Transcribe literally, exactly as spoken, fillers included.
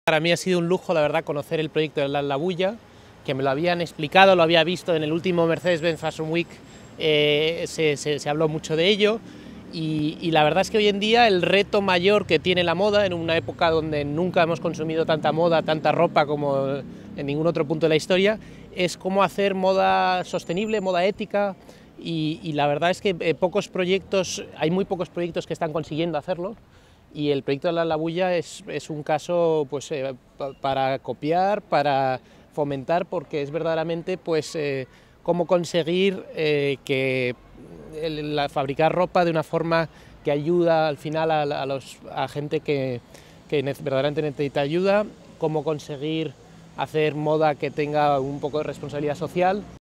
Para mí ha sido un lujo, la verdad, conocer el proyecto de La Bulla, que me lo habían explicado, lo había visto en el último Mercedes-Benz Fashion Week, eh, se, se, se habló mucho de ello, y, y la verdad es que hoy en día el reto mayor que tiene la moda, en una época donde nunca hemos consumido tanta moda, tanta ropa como en ningún otro punto de la historia, es cómo hacer moda sostenible, moda ética, y, y la verdad es que eh, pocos proyectos, hay muy pocos proyectos que están consiguiendo hacerlo, y el proyecto de La Bulla es, es un caso pues, eh, para copiar, para fomentar, porque es verdaderamente pues, eh, cómo conseguir eh, que el, la, fabricar ropa de una forma que ayuda al final a, a, los, a gente que, que verdaderamente necesita ayuda, cómo conseguir hacer moda que tenga un poco de responsabilidad social.